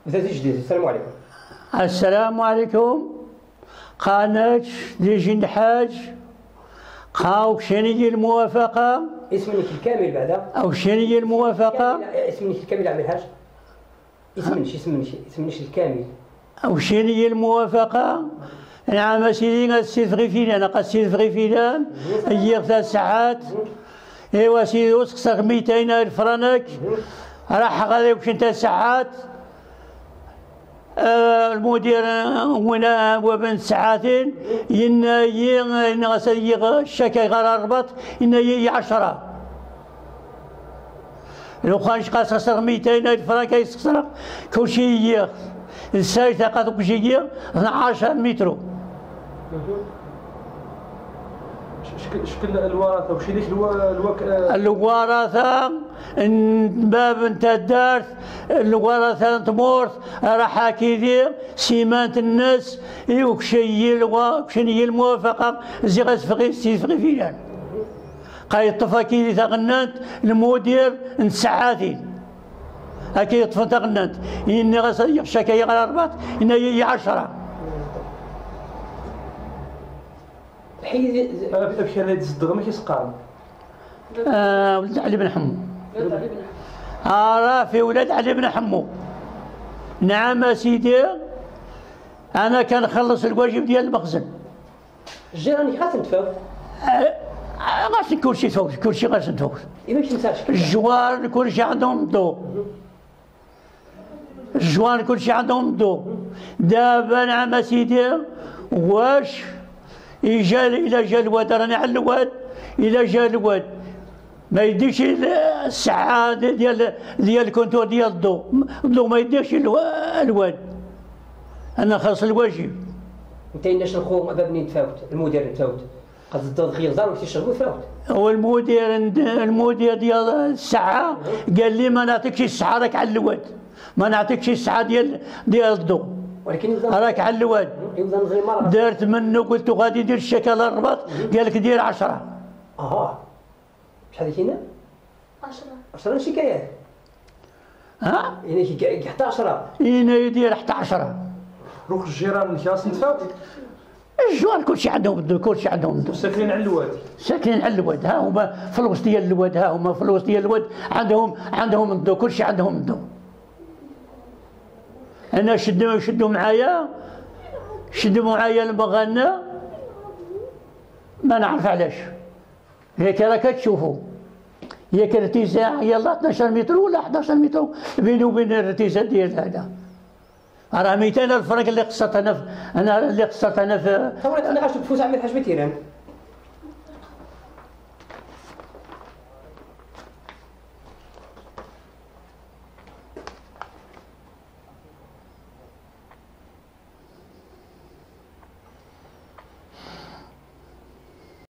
مثلا جديد. السلام عليكم. السلام عليكم. قناة ديجي الحاج قاو شنو الموافقة؟ اسمك الكامل بعدا؟ أو شنو الموافقة؟ اسمك الكامل عم الحاج؟ اسمك الكامل. أو شنو الموافقة؟ نعم سيدي غتستفغي فينا أنا غتستفغي فينا هي 3 ساعات. إيوا سيدي وسقسك 200,000 فرنك راح غادي يمشي 3 ساعات. المدير هنا وبين ساعتين إن غسل الشكا غير ربط إن هي 10. لو كانش قاصر 200,000 فرنك يسقسر كلشي هي السايسة قد كلشي 12 متر. شكل الورثه وشي ديك الورثه باب انت دارت الورثه تمورت راح كيدير سيمانت الناس وكشي الموافقه زي غتفغي سيفغي فينا قايد طفا كيدي تغنات المدير نساعاتين هكي طفا تغنات اني غسل يخشى غير 4 ان هي 10. الحين هذا الصدغه ماشي سقام. ولد علي بن حمو. راه في ولاد علي بن حمو. نعم سيدي انا كنخلص الواجب ديال المخزن. الجيران خاصهم تفوت. غاسل كلشي تفوت كلشي غاسل تفوت. باش نساش الجوار كلشي عندهم الضوء. الجوار كلشي عندهم الضوء. دابا نعم سيدي واش إلا جا الواد راني على الواد إلا جا الواد ما يديش الساعة ديال الكونتور ديال الضوء ما يديش الواد. أنا خاص الواجب. أنت عندنا الخو باب منين تفاوت المدير تفاوت قد الضغط زار وتيشربوا فاوت. هو المدير ديال الساعة قال لي ما نعطيكش الساعة راك على الواد ما نعطيكش الساعة ديال الضوء ولكن راك على الواد. دارت منه قلت له غادي يدير الشكل الرباط قال لك دير 10. شحال هنا؟ 10 شكايات. يعني حتى 10 هنا يدير حتى 10. روح الجيران خاص نتفاوت. الجوار كلشي عندهم الضو كلشي عندهم الضو. ساكنين على الواد. ساكنين على الواد ها هما في الوسط ديال الواد ها هما في الوسط ديال الواد عندهم الضو كلشي عندهم الضو. أنا شدوا معايا المغنى ما نعرف علاش. هيك راك تشوفوا هيك الارتفاع يلا 12 متر ولا 11 متر بيني وبين الارتفاع ديال هذا. راه 200,000 فرنك اللي قصرت انا في طبعا انا غاش تفوز عامل حاج بتيران.